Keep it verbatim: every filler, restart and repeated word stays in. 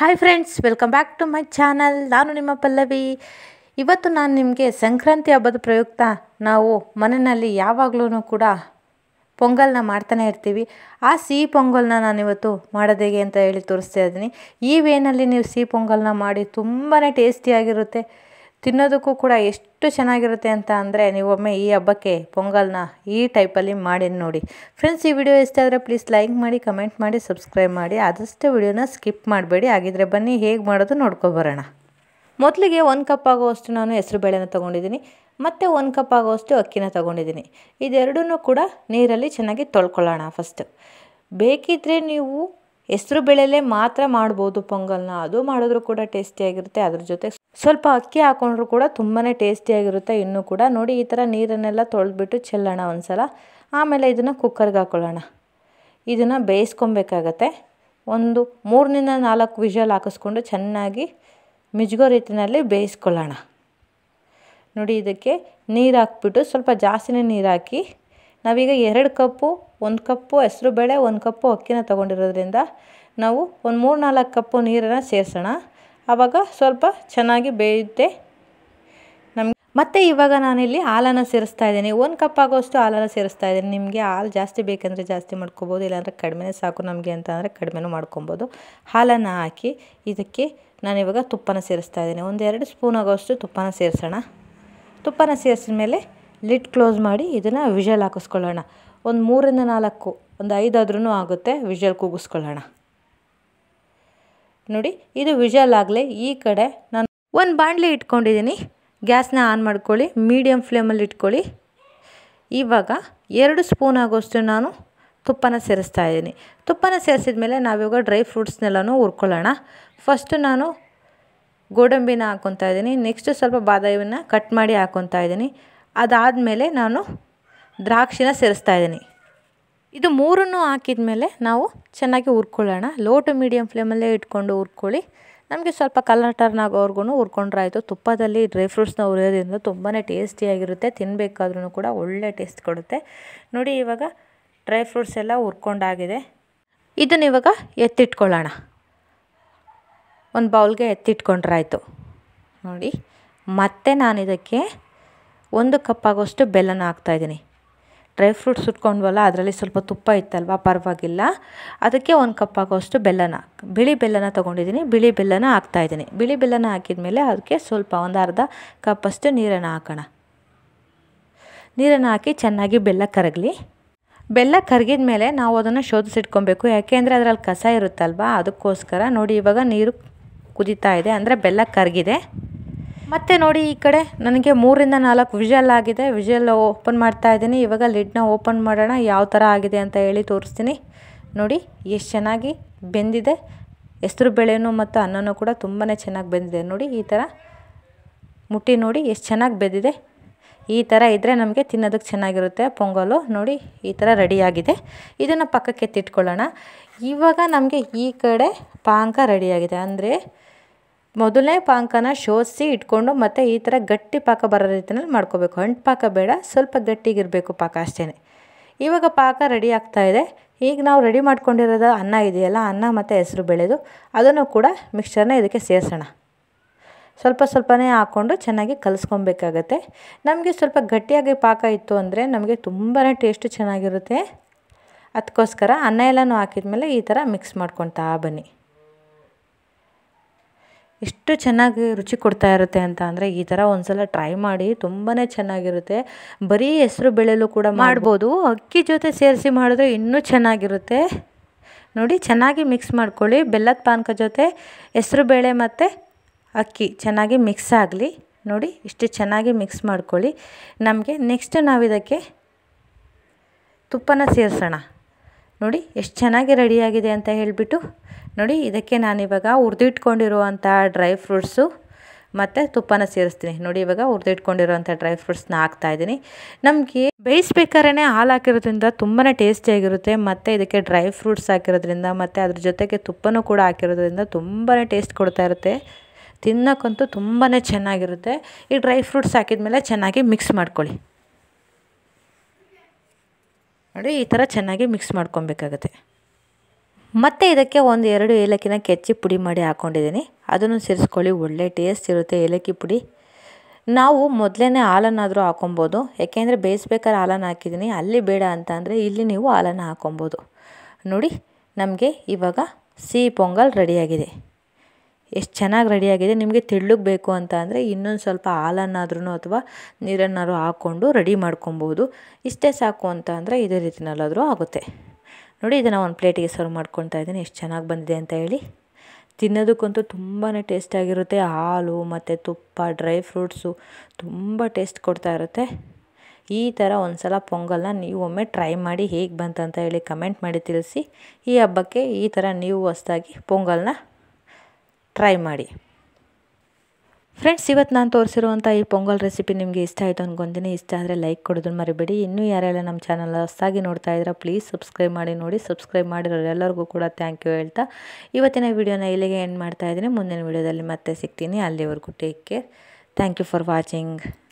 Hi friends, welcome back to my channel. ನಾನು ನಿಮ್ಮ ಪಲ್ಲವಿ. ಇವತ್ತು ನಾನು ನಿಮಗೆ ಸಂಕ್ರಾಂತಿ ಹಬ್ಬದ ಪ್ರಯುಕ್ತ ನಾವು ಮನೆಯಲ್ಲಿ ಯಾವಾಗಲೂ ಕೂಡ ಪೊಂಗಲ್ನ ಮಾಡ್ತಾನೆ ಇರ್ತೀವಿ. ಆ ಸಿಹಿ ಪೊಂಗಲ್ನ ನಾನಿವತ್ತು ಮಾಡೋದು ಹೇಗೆ ಅಂತ ಹೇಳಿ ತೋರಿಸ್ತಾ ಇದ್ದೀನಿ. ಈ ವೇನಲ್ಲಿ ನೀವು ಸಿಹಿ ಪೊಂಗಲ್ನ ಮಾಡಿ ತುಂಬಾ ಟೇಸ್ಟಿಯಾಗಿರುತ್ತೆ, ತಿನ್ನೋದಕ್ಕೂ ಕೂಡ ಎಷ್ಟು ಚೆನ್ನಾಗಿರುತ್ತೆ ಅಂತ ಅಂದರೆ ನೀವೊಮ್ಮೆ ಈ ಹಬ್ಬಕ್ಕೆ ಪೊಂಗಲ್ನ ಈ ಟೈಪಲ್ಲಿ ಮಾಡಿ ನೋಡಿ. ಫ್ರೆಂಡ್ಸ್, ಈ ವಿಡಿಯೋ ಇಷ್ಟ ಆದರೆ ಪ್ಲೀಸ್ ಲೈಕ್ ಮಾಡಿ, ಕಮೆಂಟ್ ಮಾಡಿ, ಸಬ್ಸ್ಕ್ರೈಬ್ ಮಾಡಿ. ಆದಷ್ಟು ವಿಡಿಯೋನ ಸ್ಕಿಪ್ ಮಾಡಬೇಡಿ. ಹಾಗಿದ್ರೆ ಬನ್ನಿ ಹೇಗೆ ಮಾಡೋದು ನೋಡ್ಕೊಬರೋಣ. ಮೊದಲಿಗೆ ಒಂದು ಕಪ್ ಆಗುವಷ್ಟು ನಾನು ಹೆಸರು ಬೇಳೆನ ತೊಗೊಂಡಿದ್ದೀನಿ ಮತ್ತು ಒಂದು ಕಪ್ ಆಗುವಷ್ಟು ಅಕ್ಕಿನ ತೊಗೊಂಡಿದ್ದೀನಿ. ಇದೆರಡನ್ನೂ ಕೂಡ ನೀರಲ್ಲಿ ಚೆನ್ನಾಗಿ ತೊಳ್ಕೊಳ್ಳೋಣ. ಫಸ್ಟ್ ಬೇಕಿದ್ದರೆ ನೀವು ಹೆಸರು ಬೇಳೆಲೇ ಮಾತ್ರ ಮಾಡ್ಬೋದು ಪೊಂಗಲ್ನ, ಅದು ಮಾಡಿದ್ರೂ ಕೂಡ ಟೇಸ್ಟಿಯಾಗಿರುತ್ತೆ. ಅದ್ರ ಜೊತೆ ಸ್ವಲ್ಪ ಅಕ್ಕಿ ಹಾಕೊಂಡ್ರೂ ಕೂಡ ತುಂಬಾ ಟೇಸ್ಟಿಯಾಗಿರುತ್ತೆ. ಇನ್ನೂ ಕೂಡ ನೋಡಿ, ಈ ಥರ ನೀರನ್ನೆಲ್ಲ ತೊಳೆದ್ಬಿಟ್ಟು ಚೆಲ್ಲೋಣ ಒಂದು ಸಲ. ಆಮೇಲೆ ಇದನ್ನು ಕುಕ್ಕರ್ಗೆ ಹಾಕ್ಕೊಳ್ಳೋಣ. ಇದನ್ನು ಬೇಯಿಸ್ಕೊಬೇಕಾಗತ್ತೆ. ಒಂದು ಮೂರರಿಂದ ನಾಲ್ಕು ವಿಷಲ್ ಹಾಕಿಸ್ಕೊಂಡು ಚೆನ್ನಾಗಿ ಮಿಜ್ಗೋ ರೀತಿಯಲ್ಲಿ ಬೇಯಿಸ್ಕೊಳ್ಳೋಣ. ನೋಡಿ, ಇದಕ್ಕೆ ನೀರು ಹಾಕ್ಬಿಟ್ಟು ಸ್ವಲ್ಪ ಜಾಸ್ತಿನೇ ನೀರು ಹಾಕಿ, ನಾವೀಗ ಎರಡು ಕಪ್ಪು ಒಂದು ಕಪ್ಪು ಹೆಸರು ಬೇಳೆ ಒಂದು ಕಪ್ಪು ಅಕ್ಕಿನ ತೊಗೊಂಡಿರೋದ್ರಿಂದ ನಾವು ಒಂದು ಮೂರು ನಾಲ್ಕು ಕಪ್ಪು ನೀರನ್ನು ಸೇರಿಸೋಣ. ಆವಾಗ ಸ್ವಲ್ಪ ಚೆನ್ನಾಗಿ ಬೇಯುತ್ತೆ ನಮಗೆ. ಮತ್ತು ಇವಾಗ ನಾನಿಲ್ಲಿ ಹಾಲನ್ನು ಸೇರಿಸ್ತಾ ಇದ್ದೀನಿ. ಒಂದು ಕಪ್ ಆಗೋಷ್ಟು ಹಾಲನ್ನು ಸೇರಿಸ್ತಾ ಇದ್ದೀನಿ. ನಿಮಗೆ ಹಾಲು ಜಾಸ್ತಿ ಬೇಕಂದರೆ ಜಾಸ್ತಿ ಮಾಡ್ಕೊಬೋದು, ಇಲ್ಲಾಂದರೆ ಕಡಿಮೆನೇ ಸಾಕು ನಮಗೆ ಅಂತ ಅಂದರೆ ಕಡಿಮೆನೂ ಮಾಡ್ಕೊಬೋದು. ಹಾಲನ್ನು ಹಾಕಿ ಇದಕ್ಕೆ ನಾನಿವಾಗ ತುಪ್ಪನ ಸೇರಿಸ್ತಾ ಇದ್ದೀನಿ. ಒಂದು ಎರಡು ಸ್ಪೂನ್ ಆಗೋಷ್ಟು ತುಪ್ಪನ ಸೇರಿಸೋಣ. ತುಪ್ಪನ ಸೇರಿಸಿದ ಮೇಲೆ ಲಿಡ್ ಕ್ಲೋಸ್ ಮಾಡಿ ಇದನ್ನು ವಿಷಲ್ ಹಾಕಿಸ್ಕೊಳ್ಳೋಣ. ಒಂದು ಮೂರರಿಂದ ನಾಲ್ಕು ಒಂದು ಐದಾದ್ರೂ ಆಗುತ್ತೆ ವಿಷಲ್ ಕೂಗಿಸ್ಕೊಳ್ಳೋಣ. ನೋಡಿ, ಇದು ವಿಷಲ್ ಆಗಲಿ. ಈ ಕಡೆ ನಾನು ಒಂದು ಬಾಣಲಿ ಇಟ್ಕೊಂಡಿದ್ದೀನಿ. ಗ್ಯಾಸ್ನ ಆನ್ ಮಾಡ್ಕೊಳ್ಳಿ, ಮೀಡಿಯಮ್ ಫ್ಲೇಮಲ್ಲಿ ಇಟ್ಕೊಳ್ಳಿ. ಇವಾಗ ಎರಡು ಸ್ಪೂನ್ ಆಗೋಷ್ಟು ನಾನು ತುಪ್ಪನ ಸೇರಿಸ್ತಾ ಇದ್ದೀನಿ. ತುಪ್ಪನ ಸೇರಿಸಿದ ಮೇಲೆ ನಾವಿವಾಗ ಡ್ರೈ ಫ್ರೂಟ್ಸ್ನೆಲ್ಲನೂ ಹುರ್ಕೊಳ್ಳೋಣ. ಫಸ್ಟು ನಾನು ಗೋಡಂಬಿನ ಹಾಕ್ಕೊತಾ ಇದ್ದೀನಿ. ನೆಕ್ಸ್ಟು ಸ್ವಲ್ಪ ಬಾದಾಮಿನ ಕಟ್ ಮಾಡಿ ಹಾಕ್ಕೊತಾ ಇದ್ದೀನಿ. ಅದಾದಮೇಲೆ ನಾನು ದ್ರಾಕ್ಷಿನ ಸೇರಿಸ್ತಾ ಇದ್ದೀನಿ. ಇದು ಮೂರನ್ನು ಹಾಕಿದ ಮೇಲೆ ನಾವು ಚೆನ್ನಾಗಿ ಹುರ್ಕೊಳ್ಳೋಣ. ಲೋ ಟು ಮೀಡಿಯಮ್ ಫ್ಲೇಮಲ್ಲೇ ಇಟ್ಕೊಂಡು ಹುರ್ಕೊಳ್ಳಿ. ನಮಗೆ ಸ್ವಲ್ಪ ಕಲರ್ ಟರ್ನ್ ಆಗೋವರೆಗೂ ಹುರ್ಕೊಂಡ್ರೆ ಆಯಿತು. ತುಪ್ಪದಲ್ಲಿ ಡ್ರೈ ಫ್ರೂಟ್ಸ್ನ ಹುರಿಯೋದ್ರಿಂದ ತುಂಬಾ ಟೇಸ್ಟಿಯಾಗಿರುತ್ತೆ. ತಿನ್ನಬೇಕಾದ್ರೂ ಕೂಡ ಒಳ್ಳೆ ಟೇಸ್ಟ್ ಕೊಡುತ್ತೆ. ನೋಡಿ, ಇವಾಗ ಡ್ರೈ ಫ್ರೂಟ್ಸ್ ಎಲ್ಲ ಹುರ್ಕೊಂಡಾಗಿದೆ. ಇದನ್ನ ಇವಾಗ ಎತ್ತಿಟ್ಕೊಳ್ಳೋಣ. ಒಂದು ಬೌಲ್ಗೆ ಎತ್ತಿಟ್ಕೊಂಡ್ರೆ ಆಯಿತು. ನೋಡಿ, ಮತ್ತೆ ನಾನು ಇದಕ್ಕೆ ಒಂದು ಕಪ್ ಆಗೋಷ್ಟು ಬೆಲ್ಲನ ಹಾಕ್ತಾಯಿದ್ದೀನಿ. ಡ್ರೈ ಫ್ರೂಟ್ಸ್ ಸುಟ್ಕೊಂಡ್ವಲ್ಲ, ಅದರಲ್ಲಿ ಸ್ವಲ್ಪ ತುಪ್ಪ ಇತ್ತಲ್ವ, ಪರವಾಗಿಲ್ಲ. ಅದಕ್ಕೆ ಒಂದು ಕಪ್ ಆಗೋಷ್ಟು ಬೆಲ್ಲನ, ಬಿಳಿ ಬೆಲ್ಲನ ತೊಗೊಂಡಿದ್ದೀನಿ. ಬಿಳಿ ಬೆಲ್ಲನ ಹಾಕ್ತಾಯಿದ್ದೀನಿ. ಬಿಳಿ ಬೆಲ್ಲನ ಹಾಕಿದ ಮೇಲೆ ಅದಕ್ಕೆ ಸ್ವಲ್ಪ ಒಂದು ಅರ್ಧ ಕಪ್ಪಷ್ಟು ನೀರನ್ನು ಹಾಕೋಣ. ನೀರನ್ನು ಹಾಕಿ ಚೆನ್ನಾಗಿ ಬೆಲ್ಲ ಕರಗಲಿ. ಬೆಲ್ಲ ಕರಗಿದ ಮೇಲೆ ನಾವು ಅದನ್ನು ಶೋಧಿಸಿಟ್ಕೊಬೇಕು. ಯಾಕೆಂದರೆ ಅದರಲ್ಲಿ ಕಸ ಇರುತ್ತಲ್ವ, ಅದಕ್ಕೋಸ್ಕರ. ನೋಡಿ, ಇವಾಗ ನೀರು ಕುದೀತಾ ಇದೆ, ಅಂದರೆ ಬೆಲ್ಲ ಕರಗಿದೆ. ಮತ್ತು ನೋಡಿ, ಈ ಕಡೆ ನನಗೆ ಮೂರಿಂದ ನಾಲ್ಕು ವಿಷಲ್ ಆಗಿದೆ. ವಿಷಲ್ ಓಪನ್ ಮಾಡ್ತಾ ಇದ್ದೀನಿ. ಇವಾಗ ಲಿಡ್ನ ಓಪನ್ ಮಾಡೋಣ, ಯಾವ ಥರ ಆಗಿದೆ ಅಂತ ಹೇಳಿ ತೋರಿಸ್ತೀನಿ. ನೋಡಿ, ಎಷ್ಟು ಚೆನ್ನಾಗಿ ಬೆಂದಿದೆ. ಹೆಸರು ಬೇಳೆನೂ ಮತ್ತು ಅನ್ನನೂ ಕೂಡ ತುಂಬಾ ಚೆನ್ನಾಗಿ ಬೆಂದಿದೆ. ನೋಡಿ, ಈ ಥರ ಮುಟ್ಟಿ ನೋಡಿ ಎಷ್ಟು ಚೆನ್ನಾಗಿ ಬೆಂದಿದೆ. ಈ ಥರ ಇದ್ದರೆ ನಮಗೆ ತಿನ್ನೋದಕ್ಕೆ ಚೆನ್ನಾಗಿರುತ್ತೆ ಪೊಂಗಲು. ನೋಡಿ, ಈ ಥರ ರೆಡಿಯಾಗಿದೆ. ಇದನ್ನು ಪಕ್ಕಕ್ಕೆ ಎತ್ತಿಟ್ಕೊಳ್ಳೋಣ. ಇವಾಗ ನಮಗೆ ಈ ಕಡೆ ಪಾಕ ರೆಡಿಯಾಗಿದೆ. ಅಂದರೆ ಮೊದಲನೇ ಪಾಕನ ಶೋಧಿಸಿ ಇಟ್ಕೊಂಡು ಮತ್ತು ಈ ಥರ ಗಟ್ಟಿ ಪಾಕ ಬರೋ ರೀತಿಯಲ್ಲಿ ಮಾಡ್ಕೋಬೇಕು. ಅಂಟು ಪಾಕ ಬೇಡ, ಸ್ವಲ್ಪ ಗಟ್ಟಿಗಿರಬೇಕು ಪಾಕ, ಅಷ್ಟೇ. ಇವಾಗ ಪಾಕ ರೆಡಿ ಆಗ್ತಾಯಿದೆ. ಈಗ ನಾವು ರೆಡಿ ಮಾಡ್ಕೊಂಡಿರೋದು ಅನ್ನ ಇದೆಯಲ್ಲ, ಅನ್ನ ಮತ್ತು ಹೆಸರು ಬೇಳೆದು, ಅದನ್ನು ಕೂಡ ಮಿಕ್ಸ್ಚರ್ನ ಇದಕ್ಕೆ ಸೇರಿಸೋಣ. ಸ್ವಲ್ಪ ಸ್ವಲ್ಪನೇ ಹಾಕ್ಕೊಂಡು ಚೆನ್ನಾಗಿ ಕಲಿಸ್ಕೊಬೇಕಾಗತ್ತೆ. ನಮಗೆ ಸ್ವಲ್ಪ ಗಟ್ಟಿಯಾಗಿ ಪಾಕ ಇತ್ತು ಅಂದರೆ ನಮಗೆ ತುಂಬಾ ಟೇಸ್ಟು ಚೆನ್ನಾಗಿರುತ್ತೆ. ಅದಕ್ಕೋಸ್ಕರ ಅನ್ನ ಎಲ್ಲನೂ ಹಾಕಿದ್ಮೇಲೆ ಈ ಥರ ಮಿಕ್ಸ್ ಮಾಡ್ಕೊತಾ ಬನ್ನಿ. ಎಷ್ಟು ಚೆನ್ನಾಗಿ ರುಚಿ ಕೊಡ್ತಾ ಇರುತ್ತೆ ಅಂತ ಅಂದರೆ ಈ ಥರ ಒಂದು ಸಲ ಟ್ರೈ ಮಾಡಿ, ತುಂಬಾ ಚೆನ್ನಾಗಿರುತ್ತೆ. ಬರೀ ಹೆಸರು ಬೇಳೆಲೂ ಕೂಡ ಮಾಡ್ಬೋದು. ಅಕ್ಕಿ ಜೊತೆ ಸೇರಿಸಿ ಮಾಡಿದ್ರೆ ಇನ್ನೂ ಚೆನ್ನಾಗಿರುತ್ತೆ. ನೋಡಿ, ಚೆನ್ನಾಗಿ ಮಿಕ್ಸ್ ಮಾಡ್ಕೊಳ್ಳಿ. ಬೆಲ್ಲದ ಪಾನಕ ಜೊತೆ ಹೆಸರು ಬೇಳೆ ಮತ್ತು ಅಕ್ಕಿ ಚೆನ್ನಾಗಿ ಮಿಕ್ಸ್ ಆಗಲಿ. ನೋಡಿ, ಇಷ್ಟು ಚೆನ್ನಾಗಿ ಮಿಕ್ಸ್ ಮಾಡ್ಕೊಳ್ಳಿ. ನಮಗೆ ನೆಕ್ಸ್ಟ್ ನಾವು ಇದಕ್ಕೆ ತುಪ್ಪನ ಸೇರಿಸೋಣ. ನೋಡಿ, ಎಷ್ಟು ಚೆನ್ನಾಗಿ ರೆಡಿಯಾಗಿದೆ ಅಂತ ಹೇಳಿಬಿಟ್ಟು. ನೋಡಿ, ಇದಕ್ಕೆ ನಾನಿವಾಗ ಹುರಿದಿಟ್ಕೊಂಡಿರುವಂಥ ಡ್ರೈ ಫ್ರೂಟ್ಸು ಮತ್ತು ತುಪ್ಪನ ಸೇರಿಸ್ತೀನಿ. ನೋಡಿ, ಇವಾಗ ಹುರಿದಿಟ್ಕೊಂಡಿರುವಂಥ ಡ್ರೈ ಫ್ರೂಟ್ಸ್ನ ಹಾಕ್ತಾಯಿದ್ದೀನಿ. ನಮಗೆ ಬೇಯಿಸ್ಬೇಕಾದ್ರೆ ಹಾಲು ಹಾಕಿರೋದ್ರಿಂದ ತುಂಬಾ ಟೇಸ್ಟಿಯಾಗಿರುತ್ತೆ. ಮತ್ತು ಇದಕ್ಕೆ ಡ್ರೈ ಫ್ರೂಟ್ಸ್ ಹಾಕಿರೋದ್ರಿಂದ ಮತ್ತು ಅದ್ರ ಜೊತೆಗೆ ತುಪ್ಪನೂ ಕೂಡ ಹಾಕಿರೋದ್ರಿಂದ ತುಂಬಾ ಟೇಸ್ಟ್ ಕೊಡ್ತಾ ಇರುತ್ತೆ. ತಿನ್ನೋಕ್ಕಂತೂ ತುಂಬಾ ಚೆನ್ನಾಗಿರುತ್ತೆ. ಈ ಡ್ರೈ ಫ್ರೂಟ್ಸ್ ಹಾಕಿದ ಮೇಲೆ ಚೆನ್ನಾಗಿ ಮಿಕ್ಸ್ ಮಾಡ್ಕೊಳ್ಳಿ. ನೋಡಿ, ಈ ಥರ ಚೆನ್ನಾಗಿ ಮಿಕ್ಸ್ ಮಾಡ್ಕೊಬೇಕಾಗತ್ತೆ. ಮತ್ತು ಇದಕ್ಕೆ ಒಂದು ಎರಡು ಏಲಕ್ಕಿನ ಕೆಚ್ಚಿ ಪುಡಿ ಮಾಡಿ ಹಾಕ್ಕೊಂಡಿದ್ದೀನಿ, ಅದನ್ನು ಸೇರಿಸ್ಕೊಳ್ಳಿ. ಒಳ್ಳೆ ಟೇಸ್ಟ್ ಇರುತ್ತೆ ಏಲಕ್ಕಿ ಪುಡಿ. ನಾವು ಮೊದಲೇ ಹಾಲನ್ನಾದರೂ ಹಾಕೊಬೋದು, ಯಾಕೆಂದರೆ ಬೇಯಿಸ್ಬೇಕಾದ್ರೆ ಹಾಲನ್ನು ಹಾಕಿದ್ದೀನಿ, ಅಲ್ಲಿ ಬೇಡ ಅಂತ ಅಂದರೆ ಇಲ್ಲಿ ನೀವು ಹಾಲನ್ನು ಹಾಕೊಬೋದು. ನೋಡಿ, ನಮಗೆ ಇವಾಗ ಸಿಹಿ ಪೊಂಗಲ್ ರೆಡಿಯಾಗಿದೆ. ಎಷ್ಟು ಚೆನ್ನಾಗಿ ರೆಡಿಯಾಗಿದೆ. ನಿಮಗೆ ತೆಳ್ಳಗೆ ಬೇಕು ಅಂತ ಅಂದರೆ ಇನ್ನೊಂದು ಸ್ವಲ್ಪ ಹಾಲನ್ನಾದ್ರೂ ಅಥವಾ ನೀರನ್ನಾದ್ರೂ ಹಾಕ್ಕೊಂಡು ರೆಡಿ ಮಾಡ್ಕೊಬೋದು. ಇಷ್ಟೇ ಸಾಕು ಅಂತ ಅಂದರೆ ಇದೇ ರೀತಿನಲ್ಲಾದರೂ ಆಗುತ್ತೆ. ನೋಡಿ, ಇದನ್ನು ಒಂದು ಪ್ಲೇಟಿಗೆ ಸರ್ವ್ ಮಾಡ್ಕೊತಾ ಇದ್ದೀನಿ. ಎಷ್ಟು ಚೆನ್ನಾಗಿ ಬಂದಿದೆ ಅಂತ ಹೇಳಿ. ತಿನ್ನೋದಕ್ಕಂತೂ ತುಂಬಾ ಟೇಸ್ಟಾಗಿರುತ್ತೆ. ಹಾಲು ಮತ್ತು ತುಪ್ಪ, ಡ್ರೈ ಫ್ರೂಟ್ಸು ತುಂಬ ಟೇಸ್ಟ್ ಕೊಡ್ತಾ ಇರುತ್ತೆ. ಈ ಥರ ಒಂದು ಸಲ ಪೊಂಗಲ್ನ ನೀವು ಒಮ್ಮೆ ಟ್ರೈ ಮಾಡಿ, ಹೇಗೆ ಬಂತಂತ ಹೇಳಿ ಕಮೆಂಟ್ ಮಾಡಿ ತಿಳಿಸಿ. ಈ ಹಬ್ಬಕ್ಕೆ ಈ ಥರ ನೀವು ಹೊಸದಾಗಿ ಪೊಂಗಲ್ನ ಟ್ರೈ ಮಾಡಿ. ಫ್ರೆಂಡ್ಸ್, ಇವತ್ತು ನಾನು ತೋರಿಸಿರುವಂಥ ಈ ಪೊಂಗಲ್ ರೆಸಿಪಿ ನಿಮಗೆ ಇಷ್ಟ ಆಯಿತು ಅಂದ್ಕೊತೀನಿ. ಇಷ್ಟ ಆದರೆ ಲೈಕ್ ಕೊಡೋದನ್ನು ಮರಿಬೇಡಿ. ಇನ್ನೂ ಯಾರೆಲ್ಲ ನಮ್ಮ ಚಾನಲ್ ಹೊಸದಾಗಿ ನೋಡ್ತಾ ಇದ್ದೀರಾ ಪ್ಲೀಸ್ ಸಬ್ಸ್ಕ್ರೈಬ್ ಮಾಡಿ ನೋಡಿ. ಸಬ್ಸ್ಕ್ರೈಬ್ ಮಾಡಿರೋರು ಎಲ್ಲರಿಗೂ ಕೂಡ ಥ್ಯಾಂಕ್ ಯು ಹೇಳ್ತಾ ಇವತ್ತಿನ ವಿಡಿಯೋನ ಇಲ್ಲಿಗೆ ಎಂಡ್ ಮಾಡ್ತಾ ಇದ್ದೀನಿ. ಮುಂದಿನ ವಿಡಿಯೋದಲ್ಲಿ ಮತ್ತೆ ಸಿಗ್ತೀನಿ. ಅಲ್ಲಿವರೆಗೂ take care. Thank you for watching.